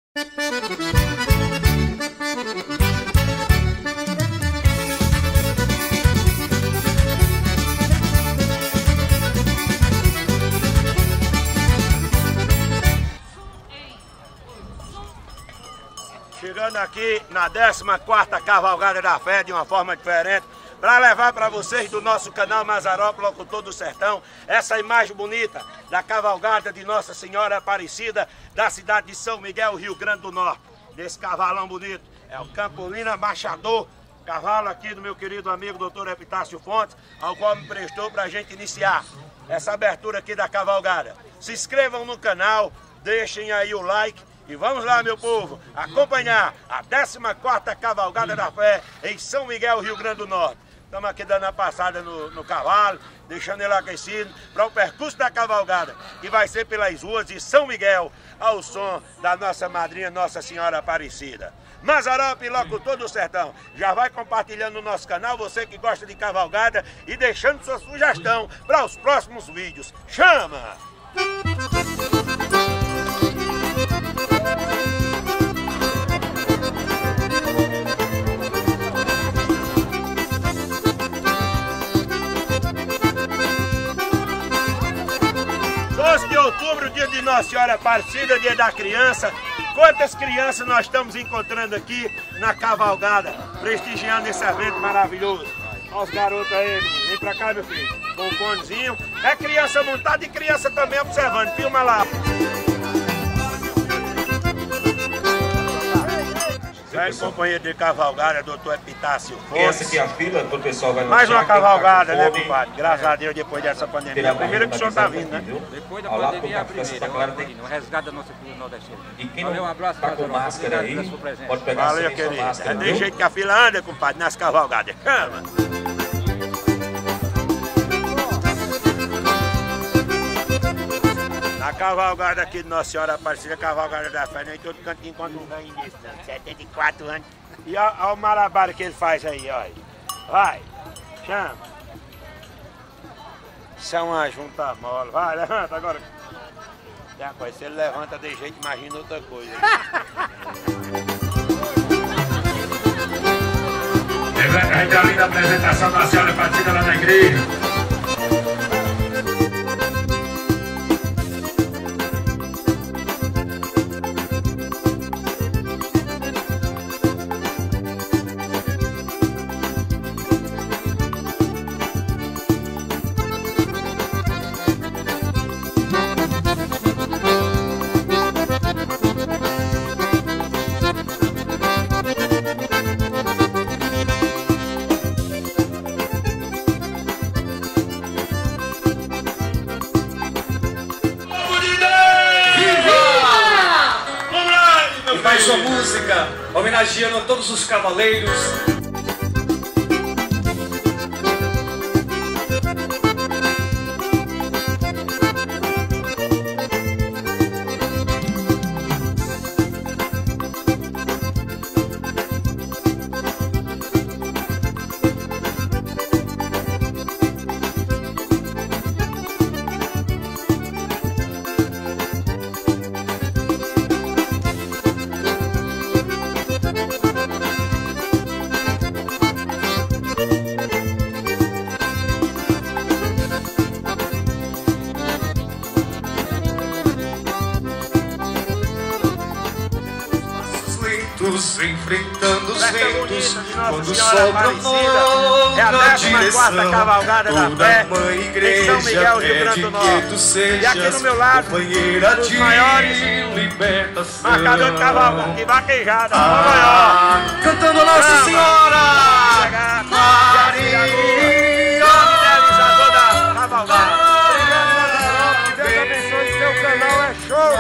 Chegando aqui na 14ª Cavalgada da Fé, de uma forma diferente, para levar para vocês do nosso canal Mazzaropi, Locutor do Sertão, essa imagem bonita da cavalgada de Nossa Senhora Aparecida, da cidade de São Miguel, Rio Grande do Norte. Desse cavalão bonito, é o Campolina Machador, cavalo aqui do meu querido amigo Dr. Epitácio Fontes, ao qual me prestou para a gente iniciar essa abertura aqui da cavalgada. Se inscrevam no canal, deixem aí o like. E vamos lá, meu povo, acompanhar a 14ª Cavalgada da Fé em São Miguel, Rio Grande do Norte. Estamos aqui dando a passada no cavalo, deixando ele aquecido para o percurso da cavalgada, que vai ser pelas ruas de São Miguel, ao som da nossa madrinha Nossa Senhora Aparecida. Mazzaropi, Locutor do Sertão, já vai compartilhando no nosso canal, você que gosta de cavalgada, e deixando sua sugestão para os próximos vídeos. Chama! De outubro, dia de Nossa Senhora Aparecida, dia da criança. Quantas crianças nós estamos encontrando aqui na cavalgada, prestigiando esse evento maravilhoso. Olha os garotos aí, menino. Vem pra cá, meu filho. Com o conezinho. É criança montada e criança também observando. Filma lá. Velho companheiro de cavalgada, doutor Epitácio Fontes. Essa aqui é a fila, o pessoal vai mais uma cavalgada, né, compadre? Graças a Deus, depois dessa pandemia. A primeira que o senhor está vindo, né? Depois da pandemia, é a primeira. O resgate da nossa filha nordestina. E quem não tá com máscara aí, pode pegar valeu, querido. É de jeito que a fila anda, compadre, nas cavalgadas. Chama! A cavalgada aqui de Nossa Senhora Aparecida, a cavalgada da Fé, nem todo canto encontra um velho desse, não. 74 anos. E olha o malabar que ele faz aí, olha. Vai, chama. Isso é uma junta mole. Vai, levanta agora. Depois, se ele levanta de jeito, imagina outra coisa. A gente ali da apresentação da Senhora Aparecida lá na igreja. Sua música, homenageando a todos os cavaleiros. Enfrentando os ventos, quando o sol é a 14ª Cavalgada da Fé em São Miguel, Rio Grande do Norte. E aqui no meu lado, um dos maiores marcadores de cavalgada, de vaquejada, o maior. Cantando Nossa Senhora Maria, idealizador da cavalgada. Obrigado, que Deus abençoe seu canal, é show,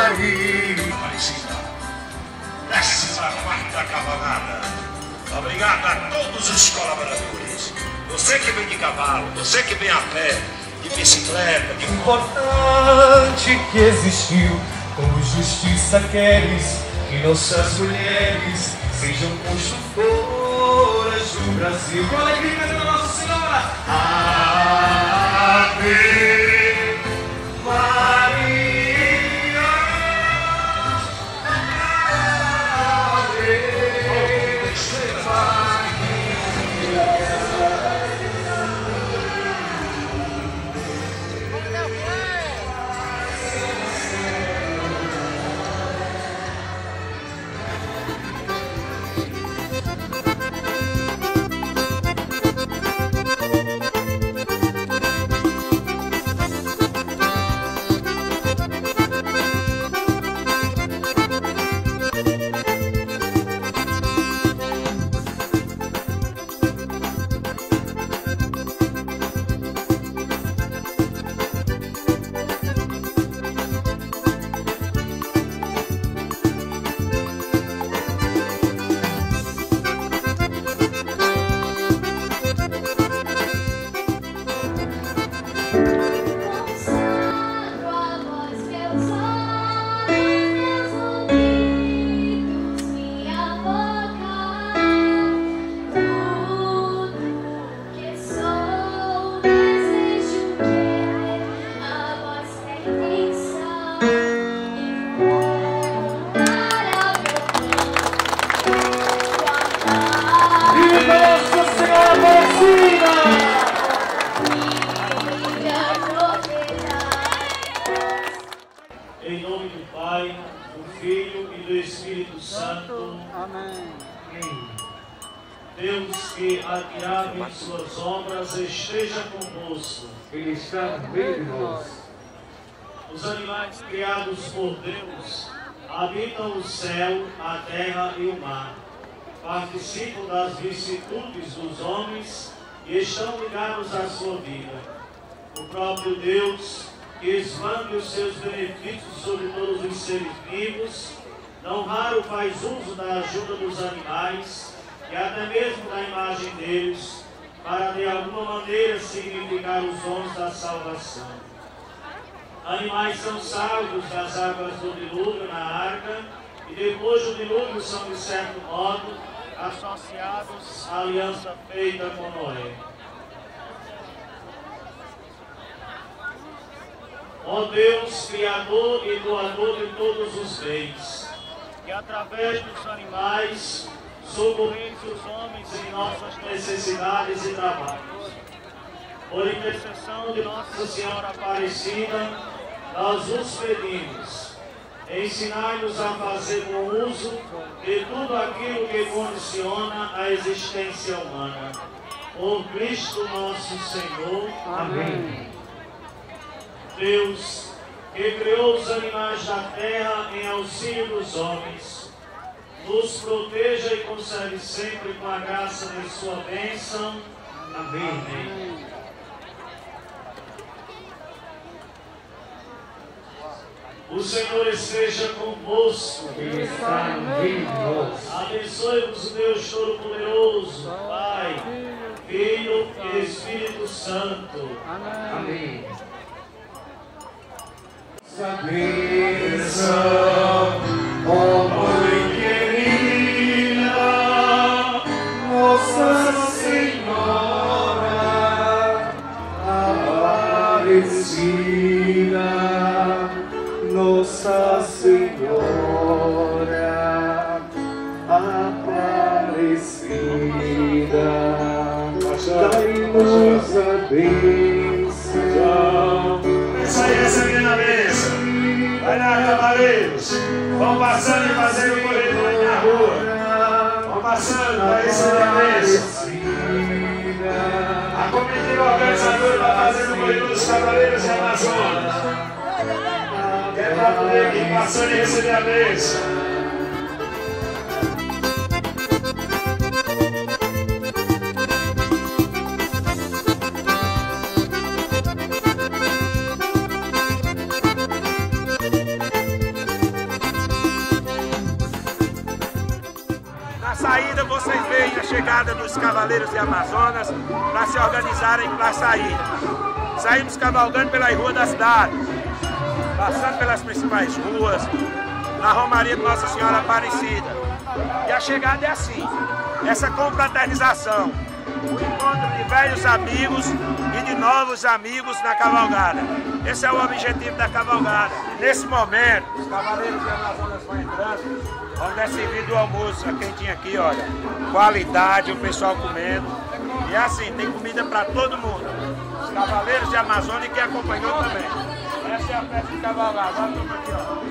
Essa quarta cavalgada. Obrigado a todos os colaboradores. Você que vem de cavalo, você que vem a pé, de bicicleta, de importante que existiu. Como justiça queres que nossas mulheres sejam construtoras do Brasil. Com alegria da Nossa Senhora. Ave Maria. Em nome do Pai, do Filho e do Espírito Santo. Amém. Deus que admirável em suas obras esteja convosco. Ele está no meio de nós. Os animais criados por Deus habitam o céu, a terra e o mar. Participam das vicissitudes dos homens e estão ligados à sua vida. O próprio Deus, que expande os seus benefícios sobre todos os seres vivos, não raro faz uso da ajuda dos animais e até mesmo da imagem deles, para de alguma maneira significar os dons da salvação. Animais são salvos das águas do dilúvio na arca e depois do dilúvio são, de certo modo, associados à aliança feita com Noé. Ó Deus, Criador e doador de todos os bens, que através dos animais socorreis os homens em nossas necessidades e trabalhos. Por intercessão de Nossa Senhora Aparecida, nós os pedimos, ensinai-nos a fazer bom uso de tudo aquilo que condiciona a existência humana. Por Cristo nosso Senhor. Amém. Deus, que criou os animais da terra em auxílio dos homens, nos proteja e conserve sempre com a graça de sua bênção. Amém. Amém. O Senhor esteja convosco. Ele está no meio de nós. Abençoe-vos o Deus Todo-Poderoso, Pai, Filho e Espírito Santo. Amém. Bênção, ó Mãe querida, Nossa Senhora Aparecida, Nossa Senhora Aparecida, dai-nos a bênção. Essa é a bênção. Vai lá, cavaleiros. Vão passando e fazendo corredor aí na rua. Vão passando, vai receber a bênção. A comitiva organizadora vai fazendo o corredor dos Cavaleiros e Amazonas. Que é para poder ir passando e receber a bênção. Na saída vocês veem a chegada dos Cavaleiros de Amazonas para se organizarem para a saída. Saímos cavalgando pelas ruas da cidade, passando pelas principais ruas, na Romaria de Nossa Senhora Aparecida. E a chegada é assim, essa confraternização, o encontro de velhos amigos e de novos amigos na cavalgada. Esse é o objetivo da cavalgada. Nesse momento, os Cavaleiros de Amazonas vão entrando. Vamos dar servido o almoço, a quem tinha aqui, olha, qualidade, o pessoal comendo. E assim, tem comida para todo mundo. Os Cavaleiros de Amazônia que acompanhou também. Essa é a festa de cavalgada, olha tudo aqui, ó.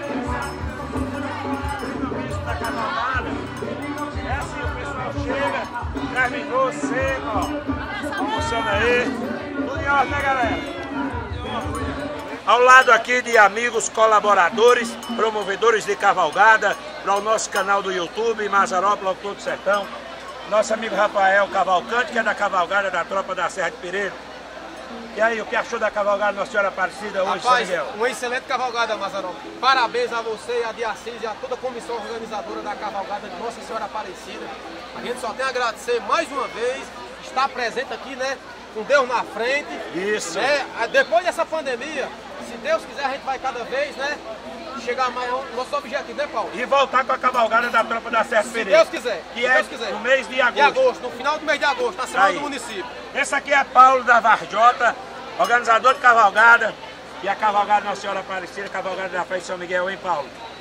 O da cavalgada, é assim, o pessoal chega, terminou cedo, ó. Almoçando aí. Tudo em ordem, né, galera? Ao lado aqui de amigos colaboradores, promovedores de cavalgada, para o nosso canal do YouTube, Mazarópolis, Locutor do Sertão. Nosso amigo Rafael Cavalcante, que é da cavalgada da Tropa da Serra de Pereira. E aí, o que achou da cavalgada Nossa Senhora Aparecida hoje, São Miguel? Uma excelente cavalgada, Mazarópolis. Parabéns a você e a Diacis e a toda a comissão organizadora da cavalgada de Nossa Senhora Aparecida. A gente só tem a agradecer mais uma vez, estar presente aqui, né? Com Deus na frente. Isso. Né? Depois dessa pandemia, se Deus quiser, a gente vai cada vez, né? Chegar mais ao nosso objetivo, né, Paulo? E voltar com a cavalgada da Tropa da Serra de Pereira. Se Deus quiser. Que é no mês de agosto. De agosto, no final do mês de agosto, na semana do município. Esse aqui é Paulo da Varjota, organizador de cavalgada. E a cavalgada Nossa Senhora Aparecida, cavalgada da Fé de São Miguel, hein, Paulo?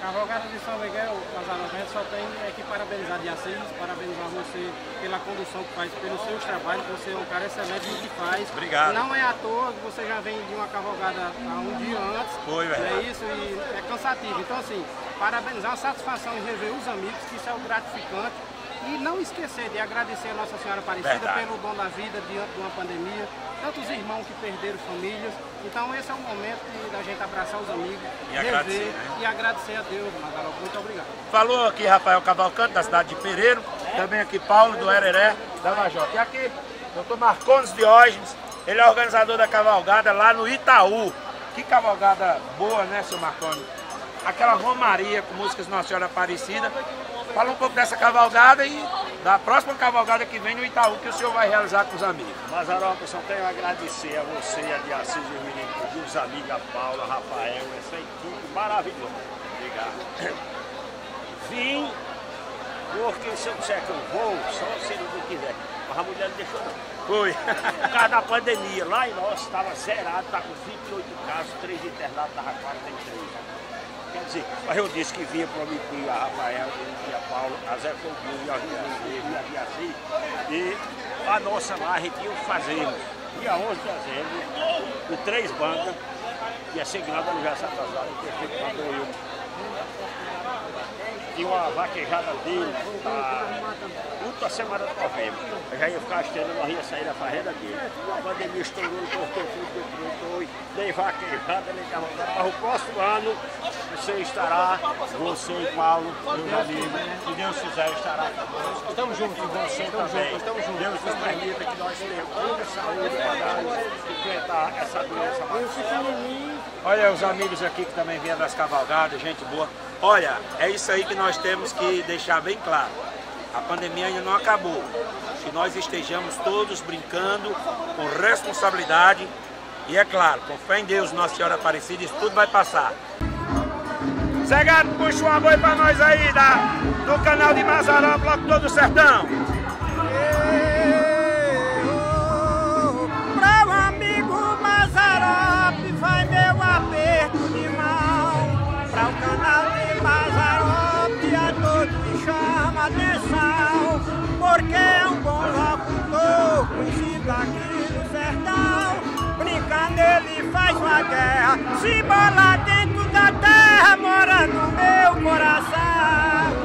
Cavalgada de São Miguel, Mazarop, a gente só tem que parabenizar de Assis, parabenizar você pela condução que faz, pelos seus trabalhos, você é um cara excelente no que faz. Obrigado. Não é à toa que você já vem de uma cavalgada há um dia antes. Foi, velho. É isso, e é cansativo. Então, assim, parabenizar, uma satisfação em rever os amigos, que isso é o gratificante. E não esquecer de agradecer a Nossa Senhora Aparecida pelo dom da vida diante de uma pandemia, tantos irmãos que perderam famílias. Então esse é o momento da gente abraçar os amigos, e agradecer, e agradecer a Deus, Mazarop. Muito obrigado. Falou aqui Rafael Cavalcante, da cidade de Pereiro, também aqui Paulo do Hereré, da Major. E aqui, Dr. Marcones Diógenes, ele é organizador da cavalgada lá no Itaú. Que cavalgada boa, né, seu Marcones? Aquela romaria com músicas Nossa Senhora Aparecida. Fala um pouco dessa cavalgada e da próxima cavalgada que vem no Itaú, que o senhor vai realizar com os amigos. Mazarop, eu só tenho a agradecer a você, a de Assis e os meninos, os amigos, a Paula, a Rafael, essa equipe maravilhosa. Obrigado. Vim, porque se eu disser que eu vou, só se ele não quiser. Mas a mulher não deixou não. Foi. Por causa da pandemia, lá em nós estava zerado, estava com 28 casos, 3 internados, estava 43. Quer dizer, mas eu disse que vinha prometer a Rafael e a Paula, a Zé Foguinho, a Júlia e a Biaci. E a nossa lá, a gente ia fazer dia 11 de dezembro, com 3 bandas, ia ser grande aniversário atrasado, o prefeito mandou eu. Tinha uma vaquejada dele, a semana de novembro. Eu já ia ficar estreando, nós ia sair da fazenda dele. A pandemia estourou, cortou tudo, nem vaquejada, nem cavalgada. Mas o próximo ano você estará, você e Paulo, meus amigos, se Deus quiser, estará conosco. Estamos juntos, e você também. Estamos juntos. Deus nos permita que nós tenhamos muita saúde para enfrentar essa doença mais. Olha os amigos aqui que também vieram das cavalgadas, gente boa. Olha, é isso aí que nós temos que deixar bem claro. A pandemia ainda não acabou. Que nós estejamos todos brincando com responsabilidade e, é claro, com fé em Deus, Nossa Senhora Aparecida, isso tudo vai passar. Zé Gato, puxa um boi pra nós aí do canal de Mazarop, Locutor Todo Sertão. Pra o amigo Mazarop vai meu aperto de mão. Pra o canal de Mazarop a todos me chama atenção, porque é um bom locutor, conhecido aqui no sertão. Brincando ele faz uma guerra, se bola dentro da terra, mora no meu coração.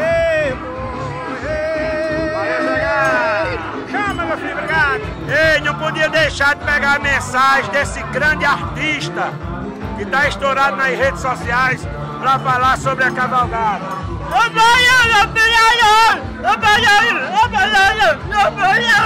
Chama, meu filho, obrigado. Ei, não podia deixar de pegar a mensagem desse grande artista que está estourado nas redes sociais para falar sobre a cavalgada.